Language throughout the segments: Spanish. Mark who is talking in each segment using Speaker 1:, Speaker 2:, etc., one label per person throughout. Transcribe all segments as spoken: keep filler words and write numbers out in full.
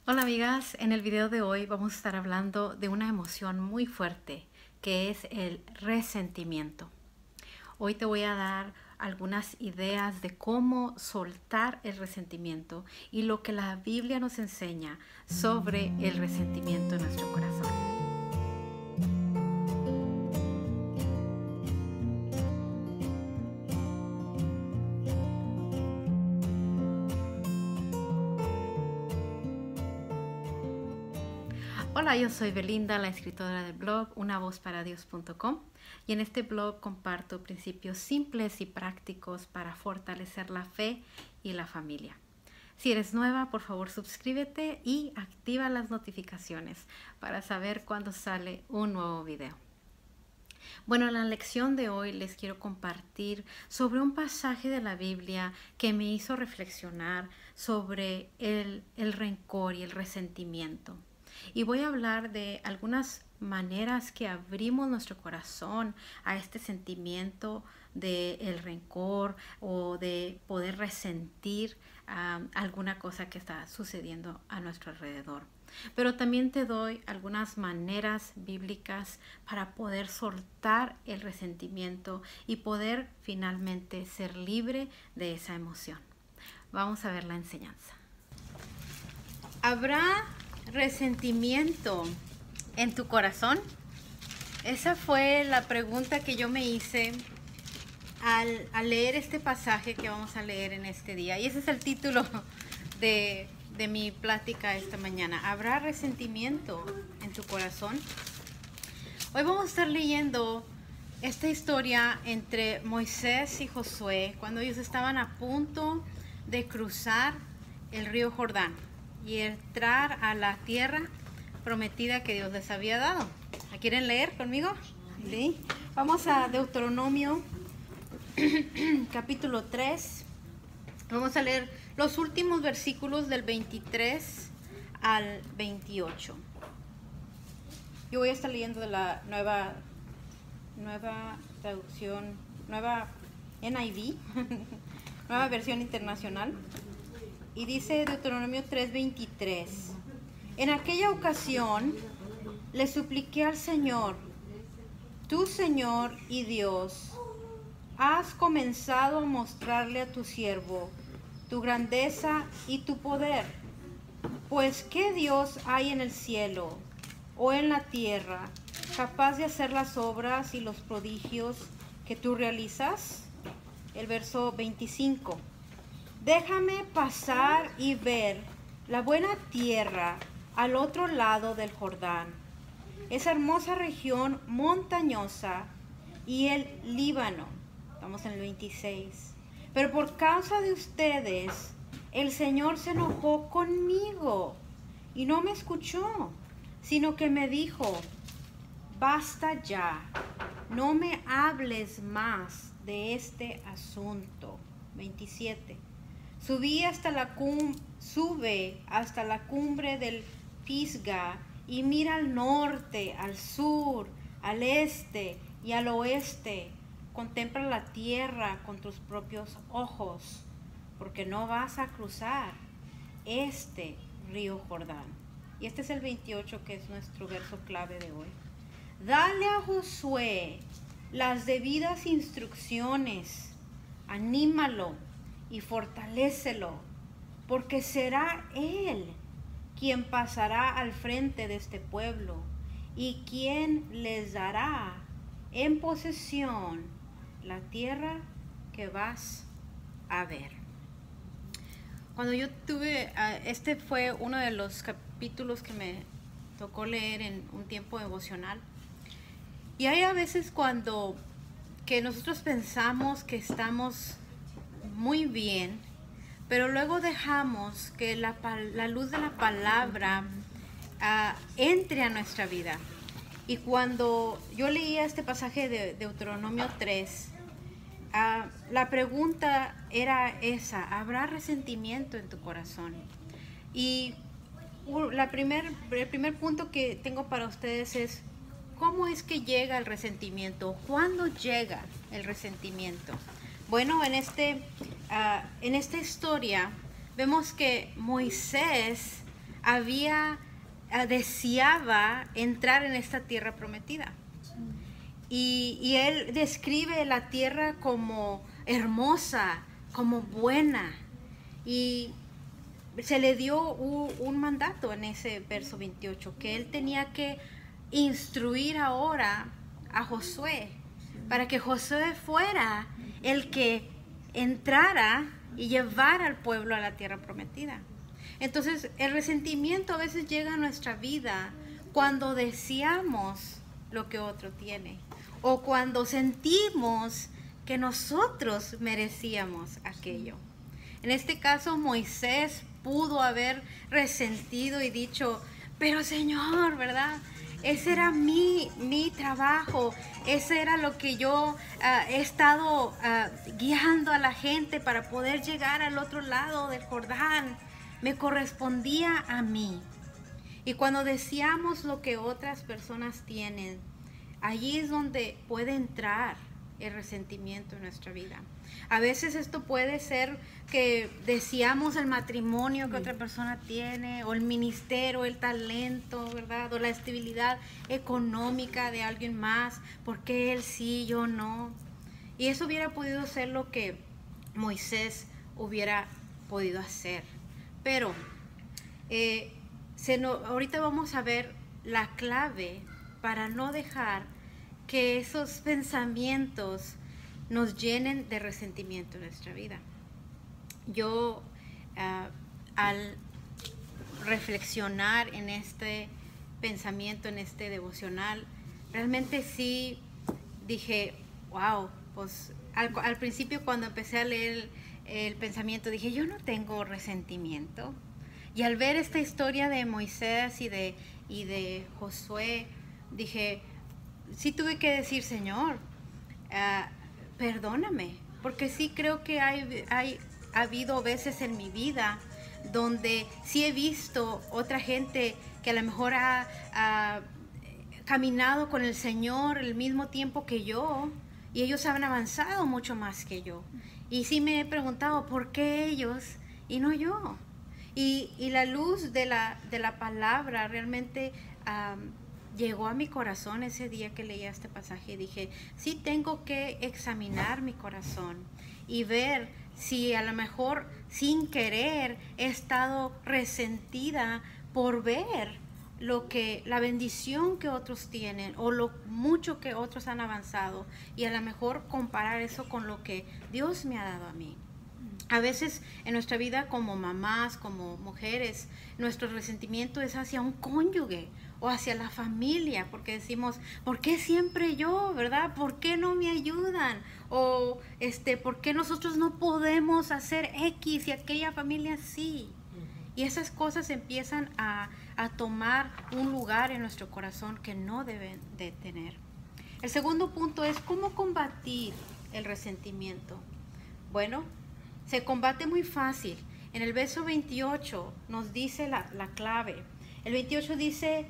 Speaker 1: Hola amigas, en el video de hoy vamos a estar hablando de una emoción muy fuerte que es el resentimiento. Hoy te voy a dar algunas ideas de cómo soltar el resentimiento y lo que la Biblia nos enseña sobre el resentimiento en nuestro corazón. Hola, yo soy Belinda, la escritora del blog una voz para dios punto com, y en este blog comparto principios simples y prácticos para fortalecer la fe y la familia. Si eres nueva, por favor suscríbete y activa las notificaciones para saber cuándo sale un nuevo video. Bueno, en la lección de hoy les quiero compartir sobre un pasaje de la Biblia que me hizo reflexionar sobre el, el rencor y el resentimiento. Y voy a hablar de algunas maneras que abrimos nuestro corazón a este sentimiento del rencor o de poder resentir um, alguna cosa que está sucediendo a nuestro alrededor. Pero también te doy algunas maneras bíblicas para poder soltar el resentimiento y poder finalmente ser libre de esa emoción. Vamos a ver la enseñanza. ¿Habrá resentimiento en tu corazón? Esa fue la pregunta que yo me hice al, al leer este pasaje que vamos a leer en este día. Y ese es el título de, de mi plática esta mañana. ¿Habrá resentimiento en tu corazón? Hoy vamos a estar leyendo esta historia entre Moisés y Josué cuando ellos estaban a punto de cruzar el río Jordán y entrar a la tierra prometida que Dios les había dado. ¿La quieren leer conmigo? ¿Sí? Vamos a Deuteronomio capítulo tres. Vamos a leer los últimos versículos del veintitrés al veintiocho. Yo voy a estar leyendo de la nueva nueva traducción, nueva N I V, nueva versión internacional. Y dice Deuteronomio tres veintitrés: En aquella ocasión le supliqué al Señor, tu Señor y Dios, has comenzado a mostrarle a tu siervo tu grandeza y tu poder. Pues ¿qué Dios hay en el cielo o en la tierra capaz de hacer las obras y los prodigios que tú realizas? El verso veinticinco. Déjame pasar y ver la buena tierra al otro lado del Jordán, esa hermosa región montañosa y el Líbano. Estamos en el veintiséis. Pero por causa de ustedes, el Señor se enojó conmigo y no me escuchó, sino que me dijo: basta ya, no me hables más de este asunto. veintisiete. Subí hasta la cum sube hasta la cumbre del Pisga y mira al norte, al sur, al este y al oeste. Contempla la tierra con tus propios ojos, porque no vas a cruzar este río Jordán. Y este es el veintiocho, que es nuestro verso clave de hoy. Dale a Josué las debidas instrucciones, anímalo y fortalécelo, porque será él quien pasará al frente de este pueblo y quien les dará en posesión la tierra que vas a ver. Cuando yo tuve, este fue uno de los capítulos que me tocó leer en un tiempo devocional. Y hay a veces cuando que nosotros pensamos que estamos muy bien, pero luego dejamos que la, la luz de la palabra uh, entre a nuestra vida. Y cuando yo leía este pasaje de Deuteronomio tres, uh, la pregunta era esa: ¿habrá resentimiento en tu corazón? Y la primer, el primer punto que tengo para ustedes es: ¿cómo es que llega el resentimiento? ¿Cuándo llega el resentimiento? Bueno, en, este, uh, en esta historia vemos que Moisés había, uh, deseaba entrar en esta tierra prometida. Y, y él describe la tierra como hermosa, como buena. Y se le dio un, un mandato en ese verso veintiocho, que él tenía que instruir ahora a Josué, para que Josué fuera el que entrara y llevara al pueblo a la tierra prometida. Entonces, el resentimiento a veces llega a nuestra vida cuando deseamos lo que otro tiene, o cuando sentimos que nosotros merecíamos aquello. En este caso, Moisés pudo haber resentido y dicho, pero Señor, ¿verdad? Ese era mi, mi trabajo, ese era lo que yo uh, he estado uh, guiando a la gente para poder llegar al otro lado del Jordán. Me correspondía a mí. Y cuando deseamos lo que otras personas tienen, allí es donde puede entrar el resentimiento en nuestra vida. A veces esto puede ser que deseamos el matrimonio que otra persona tiene, o el ministerio, el talento, ¿verdad? O la estabilidad económica de alguien más, porque él sí, yo no. Y eso hubiera podido ser lo que Moisés hubiera podido hacer. Pero eh, se no, ahorita vamos a ver la clave para no dejar que esos pensamientos nos llenen de resentimiento en nuestra vida. Yo, uh, al reflexionar en este pensamiento, en este devocional, realmente sí dije, wow, pues al, al principio cuando empecé a leer el, el pensamiento dije, yo no tengo resentimiento. Y al ver esta historia de Moisés y de, y de Josué, dije, sí tuve que decir, Señor, uh, perdóname, porque sí creo que hay, hay ha habido veces en mi vida donde sí he visto otra gente que a lo mejor ha, ha caminado con el Señor el mismo tiempo que yo, y ellos han avanzado mucho más que yo. Y sí me he preguntado, ¿por qué ellos y no yo? Y, y la luz de la, de la palabra realmente um, llegó a mi corazón ese día que leía este pasaje y dije, sí tengo que examinar mi corazón y ver si a lo mejor sin querer he estado resentida por ver lo que, la bendición que otros tienen o lo mucho que otros han avanzado, y a lo mejor comparar eso con lo que Dios me ha dado a mí. A veces en nuestra vida como mamás, como mujeres, nuestro resentimiento es hacia un cónyuge o hacia la familia, porque decimos, ¿por qué siempre yo, verdad? ¿Por qué no me ayudan? O, este, ¿por qué nosotros no podemos hacer X y aquella familia sí? Y esas cosas empiezan a, a tomar un lugar en nuestro corazón que no deben de tener. El segundo punto es cómo combatir el resentimiento. Bueno, se combate muy fácil. En el verso veintiocho nos dice la, la clave. El veintiocho dice,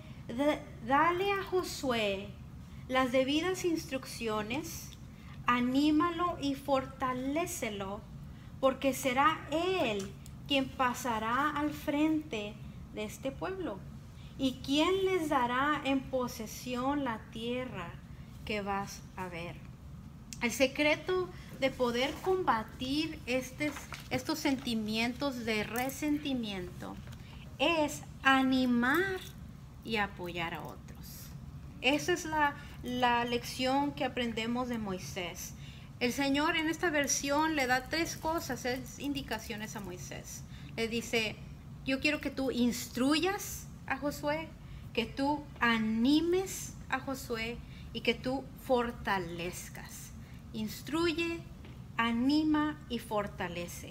Speaker 1: dale a Josué las debidas instrucciones, anímalo y fortalécelo, porque será él quien pasará al frente de este pueblo y quien les dará en posesión la tierra que vas a ver. El secreto de poder combatir estos, estos sentimientos de resentimiento es animar y apoyar a otros. Esa es la, la lección que aprendemos de Moisés. El Señor en esta versión le da tres cosas, es indicaciones a Moisés. Le dice, yo quiero que tú instruyas a Josué, que tú animes a Josué y que tú fortalezcas. Instruye, anima y fortalece.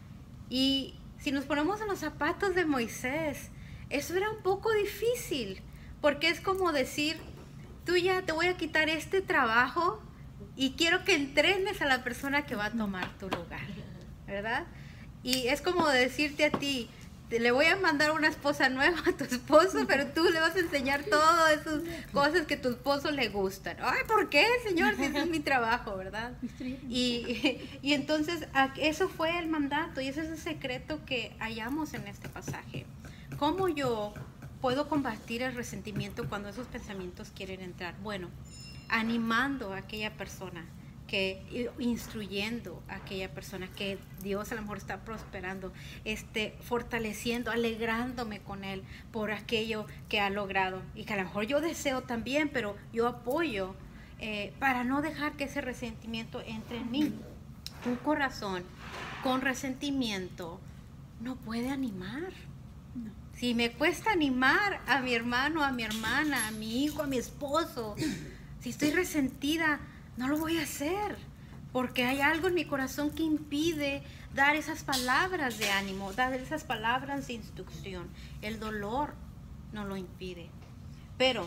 Speaker 1: Y si nos ponemos en los zapatos de Moisés, eso era un poco difícil, porque es como decir, tú ya te voy a quitar este trabajo y quiero que entrenes a la persona que va a tomar tu lugar, ¿verdad? Y es como decirte a ti, te, le voy a mandar una esposa nueva a tu esposo, pero tú le vas a enseñar todas esas cosas que a tu esposo le gustan. Ay, ¿por qué, Señor? Si ese es mi trabajo, ¿verdad? Y, y entonces eso fue el mandato, y ese es el secreto que hallamos en este pasaje. ¿cómo yo puedo combatir el resentimiento cuando esos pensamientos quieren entrar? Bueno, animando a aquella persona, que instruyendo a aquella persona que Dios a lo mejor está prosperando, este, fortaleciendo, alegrándome con él por aquello que ha logrado y que a lo mejor yo deseo también, pero yo apoyo eh, para no dejar que ese resentimiento entre en mí. Un corazón con resentimiento no puede animar. No. Si me cuesta animar a mi hermano, a mi hermana, a mi hijo, a mi esposo, si estoy resentida, no lo voy a hacer, porque hay algo en mi corazón que impide dar esas palabras de ánimo, dar esas palabras de instrucción. El dolor no lo impide. Pero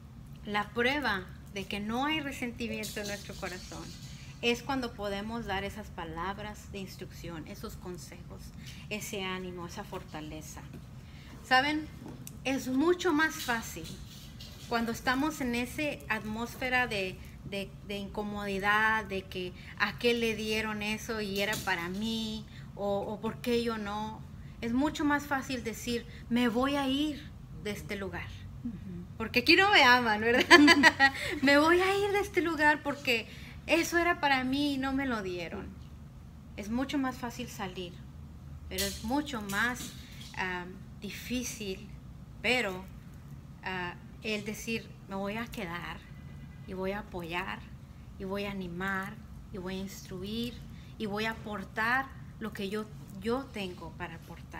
Speaker 1: la prueba de que no hay resentimiento en nuestro corazón es cuando podemos dar esas palabras de instrucción, esos consejos, ese ánimo, esa fortaleza. ¿Saben? Es mucho más fácil cuando estamos en esa atmósfera de De, de incomodidad, de que a qué le dieron eso y era para mí, o, o por qué yo no. Es mucho más fácil decir, me voy a ir de este lugar, uh-huh. porque aquí no me aman, ¿verdad? Me voy a ir de este lugar porque eso era para mí y no me lo dieron. Es mucho más fácil salir, pero es mucho más uh, difícil, pero uh, el decir, me voy a quedar y voy a apoyar, y voy a animar, y voy a instruir, y voy a aportar lo que yo, yo tengo para aportar.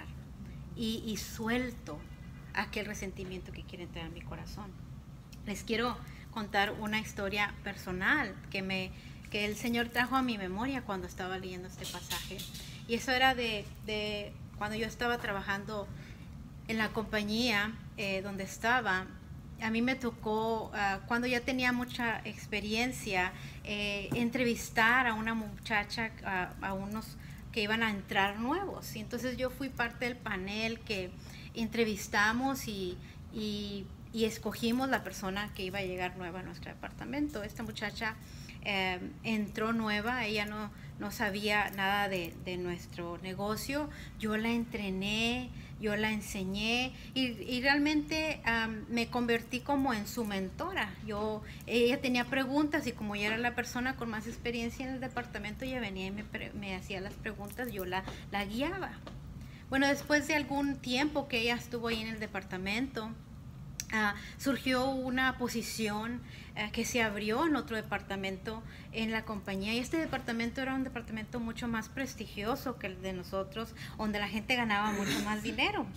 Speaker 1: Y, y suelto aquel resentimiento que quiere entrar en mi corazón. Les quiero contar una historia personal que, me, que el Señor trajo a mi memoria cuando estaba leyendo este pasaje. Y eso era de, de cuando yo estaba trabajando en la compañía eh, donde estaba. A mí me tocó, uh, cuando ya tenía mucha experiencia, eh, entrevistar a una muchacha, uh, a unos que iban a entrar nuevos. Y entonces yo fui parte del panel que entrevistamos y, y, y escogimos la persona que iba a llegar nueva a nuestro departamento. Esta muchacha eh, entró nueva, ella no, no sabía nada de, de nuestro negocio. Yo la entrené, yo la enseñé y, y realmente um, me convertí como en su mentora. Yo, ella tenía preguntas y como yo era la persona con más experiencia en el departamento, ella venía y me, me hacía las preguntas, yo la, la guiaba. Bueno, después de algún tiempo que ella estuvo ahí en el departamento, Uh, surgió una posición uh, que se abrió en otro departamento en la compañía, y este departamento era un departamento mucho más prestigioso que el de nosotros, donde la gente ganaba mucho más dinero.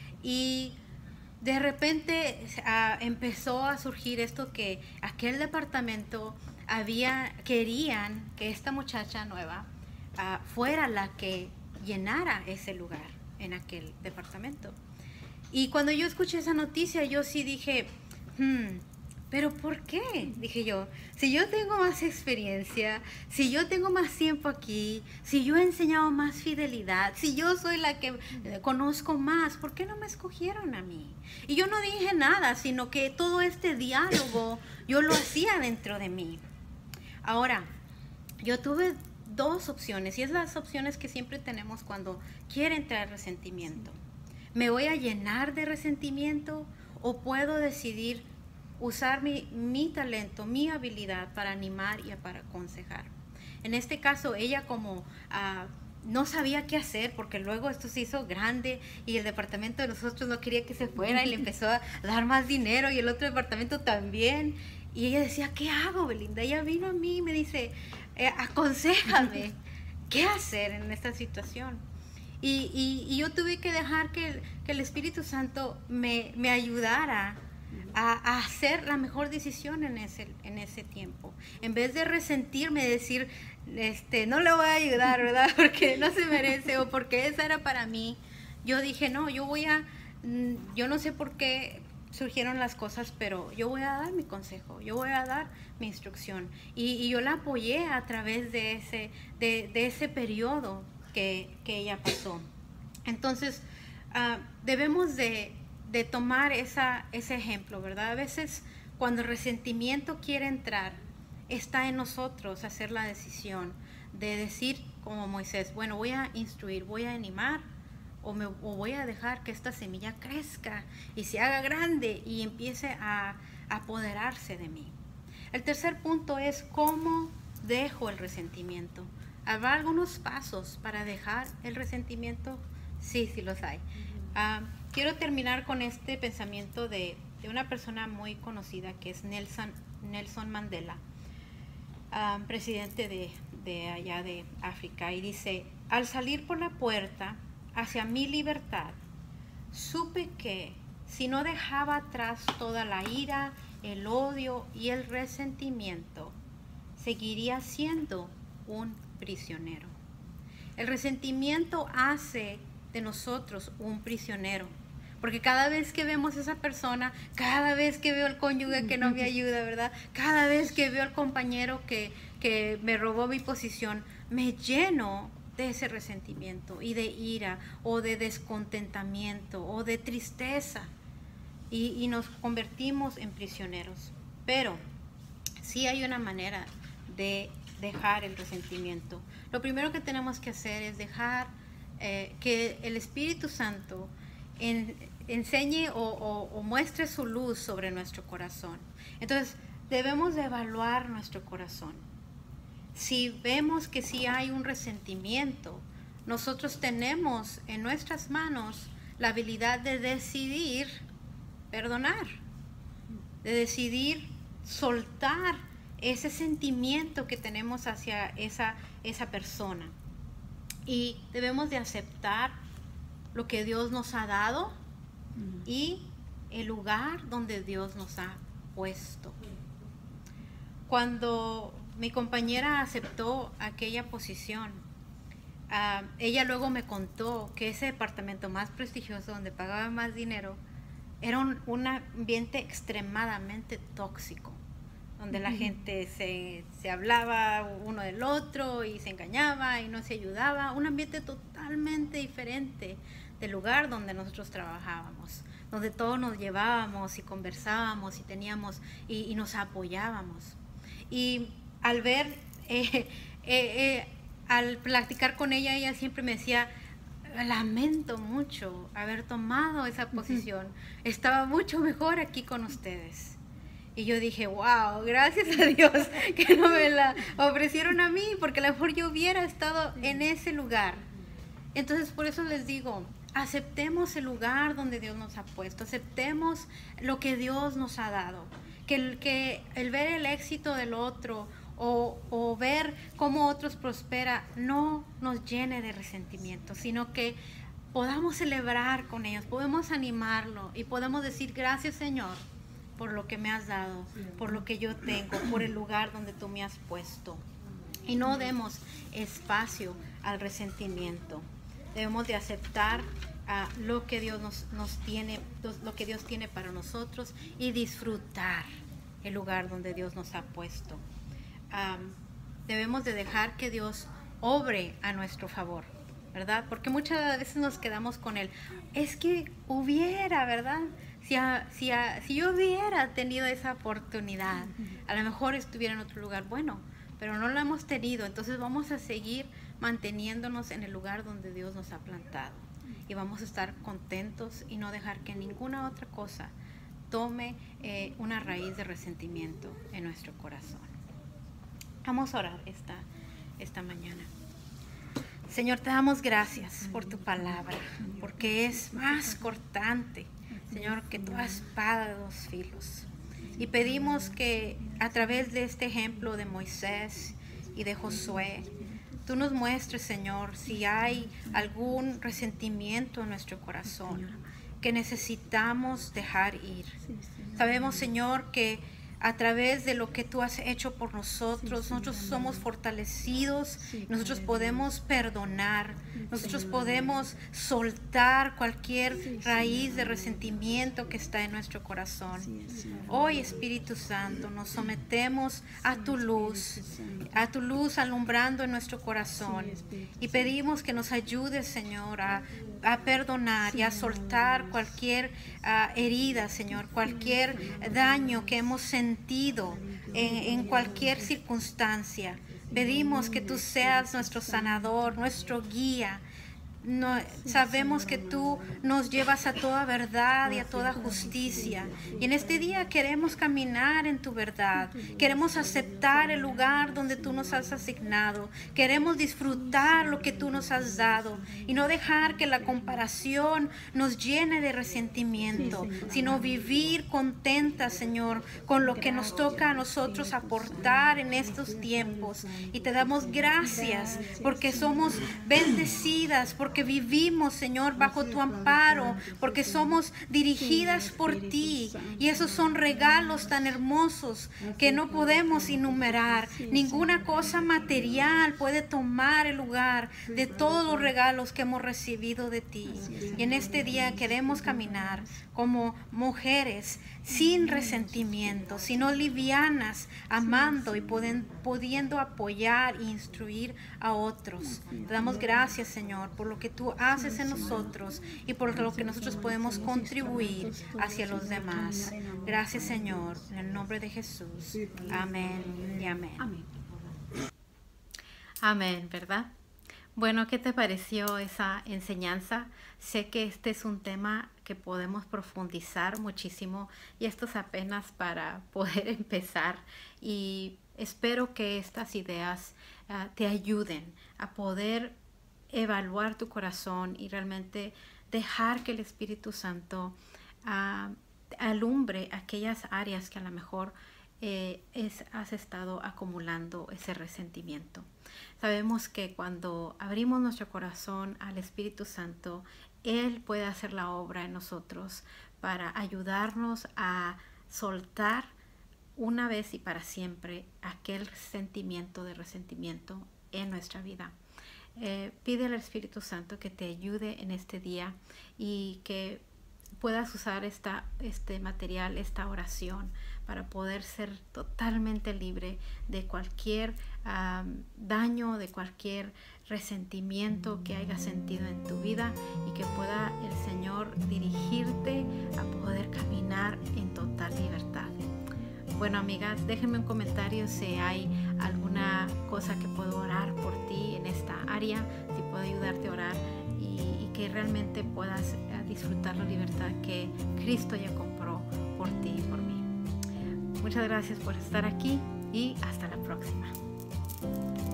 Speaker 1: Y de repente uh, empezó a surgir esto, que aquel departamento había, querían que esta muchacha nueva uh, fuera la que llenara ese lugar en aquel departamento. Y cuando yo escuché esa noticia, yo sí dije, hmm, ¿pero por qué? Dije yo, si yo tengo más experiencia, si yo tengo más tiempo aquí, si yo he enseñado más fidelidad, si yo soy la que conozco más, ¿por qué no me escogieron a mí? Y yo no dije nada, sino que todo este diálogo yo lo hacía dentro de mí. Ahora, yo tuve dos opciones, y es las opciones que siempre tenemos cuando quiere entrar resentimiento. ¿Me voy a llenar de resentimiento o puedo decidir usar mi, mi talento, mi habilidad para animar y para aconsejar? En este caso, ella como uh, no sabía qué hacer, porque luego esto se hizo grande y el departamento de nosotros no quería que se fuera y le empezó a dar más dinero y el otro departamento también. Y ella decía, ¿qué hago, Belinda? Ella vino a mí y me dice, eh, aconséjame, ¿qué hacer en esta situación? Y, y, y yo tuve que dejar que el, que el Espíritu Santo me, me ayudara a, a hacer la mejor decisión en ese, en ese tiempo. En vez de resentirme, decir, este, no le voy a ayudar, ¿verdad? Porque no se merece o porque esa era para mí. Yo dije, no, yo voy a, yo no sé por qué surgieron las cosas, pero yo voy a dar mi consejo, yo voy a dar mi instrucción. Y, y yo la apoyé a través de ese, de, de ese periodo Que, que ella pasó. Entonces, uh, debemos de, de tomar esa, ese ejemplo, ¿verdad? A veces, cuando el resentimiento quiere entrar, está en nosotros hacer la decisión de decir, como Moisés, bueno, voy a instruir, voy a animar, o, me, o voy a dejar que esta semilla crezca y se haga grande y empiece a, a apoderarse de mí. El tercer punto es cómo dejo el resentimiento. ¿Habrá algunos pasos para dejar el resentimiento? Sí, sí los hay. Uh, quiero terminar con este pensamiento de, de una persona muy conocida que es Nelson, Nelson Mandela, uh, presidente de, de allá de África, y dice: al salir por la puerta hacia mi libertad, supe que si no dejaba atrás toda la ira, el odio y el resentimiento, seguiría siendo un prisionero. El resentimiento hace de nosotros un prisionero, porque cada vez que vemos a esa persona, cada vez que veo al cónyuge que no me ayuda, ¿verdad? Cada vez que veo al compañero que, que me robó mi posición, me lleno de ese resentimiento y de ira o de descontentamiento o de tristeza y, y nos convertimos en prisioneros. Pero sí hay una manera de dejar el resentimiento. Lo primero que tenemos que hacer es dejar eh, que el Espíritu Santo en, enseñe o, o, o muestre su luz sobre nuestro corazón. Entonces debemos de evaluar nuestro corazón. Si vemos que sí hay un resentimiento, nosotros tenemos en nuestras manos la habilidad de decidir perdonar, de decidir soltar ese sentimiento que tenemos hacia esa, esa persona. Y debemos de aceptar lo que Dios nos ha dado uh-huh. y el lugar donde Dios nos ha puesto. Cuando mi compañera aceptó aquella posición, uh, ella luego me contó que ese departamento más prestigioso, donde pagaba más dinero, era un, un ambiente extremadamente tóxico, donde la gente se, se hablaba uno del otro y se engañaba y no se ayudaba. Un ambiente totalmente diferente del lugar donde nosotros trabajábamos, donde todos nos llevábamos y conversábamos y teníamos y, y nos apoyábamos. Y al ver, eh, eh, eh, al platicar con ella, ella siempre me decía: lamento mucho haber tomado esa posición, estaba mucho mejor aquí con ustedes. Y yo dije: wow, gracias a Dios que no me la ofrecieron a mí, porque a lo mejor yo hubiera estado en ese lugar. Entonces, por eso les digo, aceptemos el lugar donde Dios nos ha puesto, aceptemos lo que Dios nos ha dado. Que el, que el ver el éxito del otro o, o ver cómo otros prosperan no nos llene de resentimiento, sino que podamos celebrar con ellos, podemos animarlo y podemos decir: gracias, Señor, por lo que me has dado, por lo que yo tengo, por el lugar donde tú me has puesto. Y no demos espacio al resentimiento. Debemos de aceptar uh, lo que Dios nos, nos tiene, lo que Dios tiene para nosotros y disfrutar el lugar donde Dios nos ha puesto. Um, debemos de dejar que Dios obre a nuestro favor, ¿verdad? Porque muchas veces nos quedamos con él. Es que hubiera, ¿verdad? Si, a, si, a, si yo hubiera tenido esa oportunidad, a lo mejor estuviera en otro lugar. Bueno, pero no lo hemos tenido, entonces vamos a seguir manteniéndonos en el lugar donde Dios nos ha plantado. Y vamos a estar contentos y no dejar que ninguna otra cosa tome eh, una raíz de resentimiento en nuestro corazón. Vamos a orar esta, esta mañana. Señor, te damos gracias por tu palabra, porque es más cortante, Señor, que toda espada de dos filos. Y pedimos que a través de este ejemplo de Moisés y de Josué, tú nos muestres, Señor, si hay algún resentimiento en nuestro corazón que necesitamos dejar ir. Sabemos, Señor, que a través de lo que tú has hecho por nosotros, nosotros somos fortalecidos, nosotros podemos perdonar, nosotros podemos soltar cualquier raíz de resentimiento que está en nuestro corazón. Hoy, Espíritu Santo, nos sometemos a tu luz, a tu luz alumbrando en nuestro corazón, y pedimos que nos ayudes, Señor, a, a perdonar y a soltar cualquier uh, herida, Señor, cualquier daño que hemos sentido En, en cualquier circunstancia. Pedimos que tú seas nuestro sanador, nuestro guía. no, sabemos que tú nos llevas a toda verdad y a toda justicia. Y en este día queremos caminar en tu verdad. Queremos aceptar el lugar donde tú nos has asignado. Queremos disfrutar lo que tú nos has dado y no dejar que la comparación nos llene de resentimiento, sino vivir contentas, Señor, con lo que nos toca a nosotros aportar en estos tiempos. Y te damos gracias porque somos bendecidas, porque que vivimos, Señor, bajo tu amparo, porque somos dirigidas por ti, y esos son regalos tan hermosos que no podemos enumerar. Ninguna cosa material puede tomar el lugar de todos los regalos que hemos recibido de ti. Y en este día queremos caminar como mujeres sin resentimiento, sino livianas, amando y poden, pudiendo apoyar e instruir a otros. Te damos gracias, Señor, por lo que tú haces en nosotros y por lo que nosotros podemos contribuir hacia los demás. Gracias, Señor, en el nombre de Jesús. Amén y amén. Amén, ¿verdad? Bueno, ¿qué te pareció esa enseñanza? Sé que este es un tema que podemos profundizar muchísimo y esto es apenas para poder empezar, y espero que estas ideas uh, te ayuden a poder evaluar tu corazón y realmente dejar que el Espíritu Santo uh, alumbre aquellas áreas que a lo mejor eh, es, has estado acumulando ese resentimiento. Sabemos que cuando abrimos nuestro corazón al Espíritu Santo, Él puede hacer la obra en nosotros para ayudarnos a soltar una vez y para siempre aquel sentimiento de resentimiento en nuestra vida. Eh, pide al Espíritu Santo que te ayude en este día y que puedas usar esta, este material, esta oración, para poder ser totalmente libre de cualquier um, daño, de cualquier resentimiento que hayas sentido en tu vida, y que pueda el Señor dirigirte a poder caminar en total libertad. Bueno, amigas, déjenme un comentario si hay alguna cosa que puedo orar por ti en esta área, si puedo ayudarte a orar y, y que realmente puedas uh, disfrutar la libertad que Cristo ya compró por ti y por mí. Muchas gracias por estar aquí y hasta la próxima.